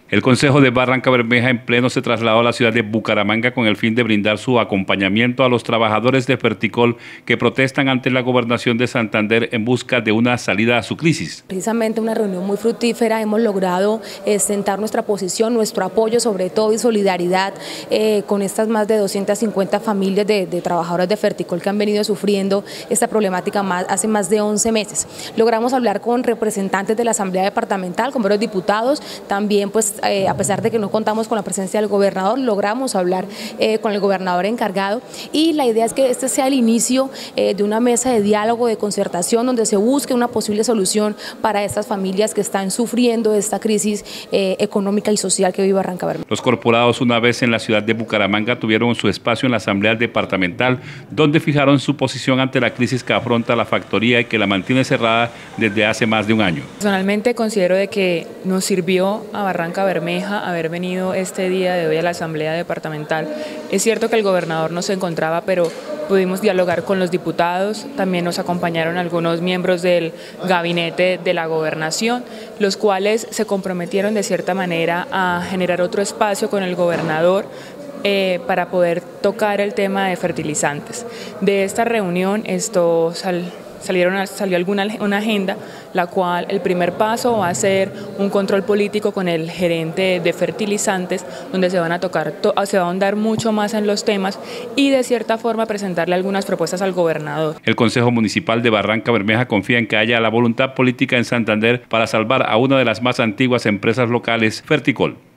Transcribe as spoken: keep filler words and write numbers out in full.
El Consejo de Barranca Bermeja en pleno se trasladó a la ciudad de Bucaramanga con el fin de brindar su acompañamiento a los trabajadores de Ferticol que protestan ante la gobernación de Santander en busca de una salida a su crisis. Precisamente una reunión muy fructífera, hemos logrado eh, sentar nuestra posición, nuestro apoyo sobre todo y solidaridad eh, con estas más de doscientas cincuenta familias de, de trabajadores de Ferticol que han venido sufriendo esta problemática más, hace más de once meses. Logramos hablar con representantes de la Asamblea Departamental, con varios diputados, también pues Eh, a pesar de que no contamos con la presencia del gobernador, logramos hablar eh, con el gobernador encargado y la idea es que este sea el inicio eh, de una mesa de diálogo, de concertación, donde se busque una posible solución para estas familias que están sufriendo esta crisis eh, económica y social que vive Barranca Bermeja. Los corporados, una vez en la ciudad de Bucaramanga, tuvieron su espacio en la Asamblea Departamental, donde fijaron su posición ante la crisis que afronta la factoría y que la mantiene cerrada desde hace más de un año. Personalmente considero de que nos sirvió a Barranca Bermeja haber venido este día de hoy a la Asamblea Departamental. Es cierto que el gobernador no se encontraba, pero pudimos dialogar con los diputados, también nos acompañaron algunos miembros del gabinete de la gobernación, los cuales se comprometieron de cierta manera a generar otro espacio con el gobernador eh, para poder tocar el tema de fertilizantes. De esta reunión esto sal, salieron, salió alguna una agenda, la cual el primer paso va a ser un control político con el gerente de fertilizantes, donde se van a tocar, se va a ahondar mucho más en los temas y de cierta forma presentarle algunas propuestas al gobernador. El Consejo Municipal de Barranca Bermeja confía en que haya la voluntad política en Santander para salvar a una de las más antiguas empresas locales, Ferticol.